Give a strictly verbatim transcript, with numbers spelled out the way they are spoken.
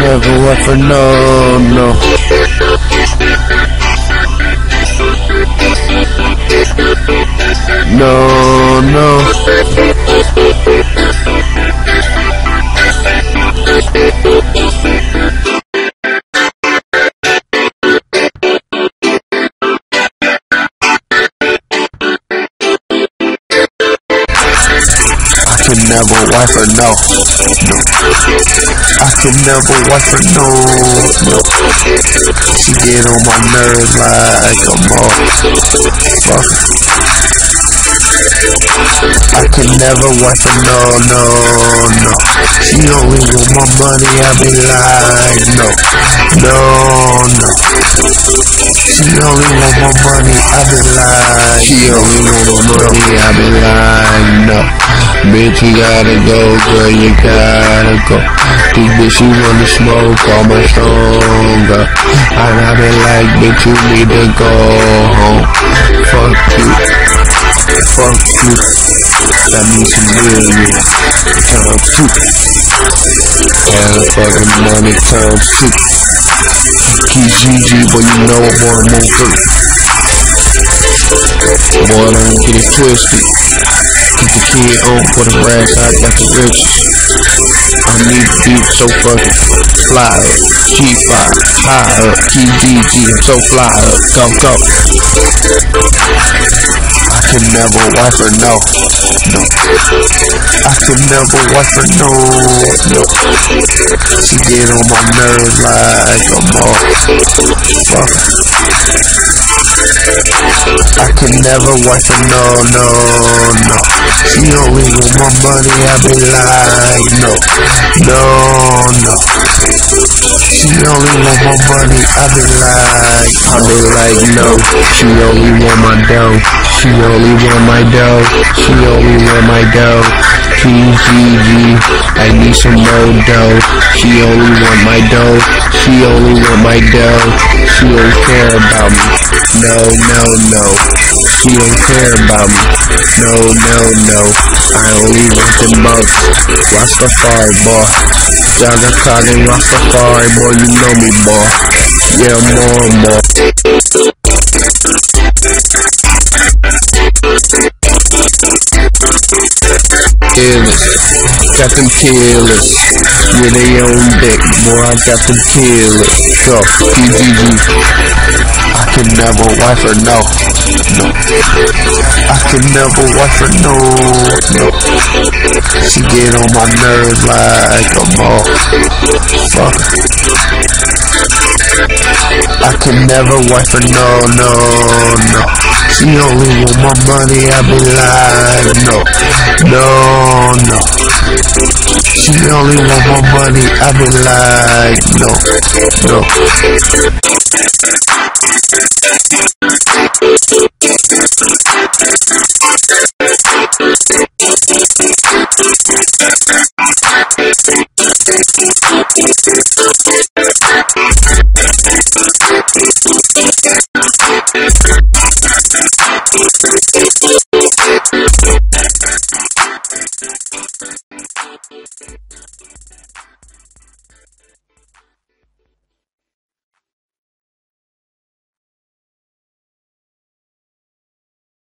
never want for no, no. No, no. I can never wife her, no, no. I can never wife her, no, no. She get on my nerves like a motherfucker. I can never wife her, no, no, no. She only want my money, I be like, no, no, no. She only want my money, I be like, she only want my money, I be like, no. Bitch, you gotta go, girl, you gotta go. This bitch, you wanna smoke all my stronger. And I be like, bitch, you need to go home. Fuck you, fuck you. That means some million times two. And the fucking money times two. Keep G G, but you know I'm on more fruit. Boy, don't get it twisted. Keep the kid on for the racks, I got the riches. I need to be so fucking fly up. G five, high up. Keep G G, I'm so fly up. Go, go. I can never wife her, no, no. I can never wife her, no, no. She get on my nerves like a motherfucker. I can never wife her, no, no, no. She only want my money, I be like, no, no, no. She only want my money, I be like, I be like, no. She only want my dough. She only want my dough. She only want my dough. G G G, I need some more dough. She only want my dough. She only want my dough. She don't care about me. No, no, no. She don't care about me. No, no, no. I only want the most. Rastafari, boy. Jaga Kaga Rastafari, boy. You know me, boy. Yeah, more and more. Killers, got them killers. Yeah, they on deck, boy. I got them killers. Go, G G G. I can never wife her, no, no. I can never wife her, no, no. She get on my nerves like a motherfucker. I can never wife her, no, no, no. She only want my money, I be like, no, no, no. She only want my money, I be like, no, no.